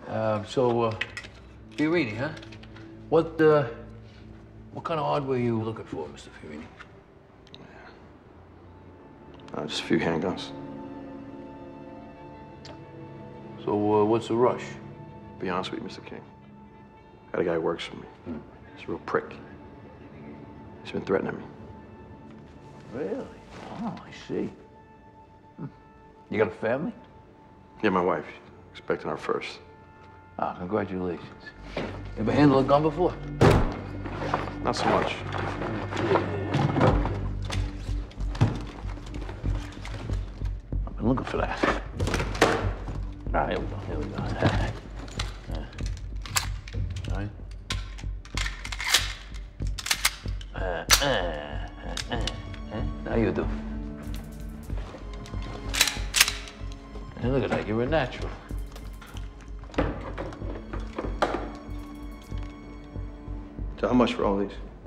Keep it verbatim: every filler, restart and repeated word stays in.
Uh, so, uh, Fiorini, huh? What, uh, what kind of hardware are you looking for, Mister Fiorini? Uh, just a few handguns. So, uh, what's the rush? To be honest with you, Mister King, got a guy who works for me. Hmm. He's a real prick. He's been threatening me. Really? Oh, I see. Hmm. You got a family? Yeah, my wife. Expecting our first. Ah, congratulations. Ever handled a gun before? Not so much. I've been looking for that. Ah, here we go, here we go. All right. Uh, uh, uh, uh. Now you do. Hey, look at that, you're a natural. So how much for all these?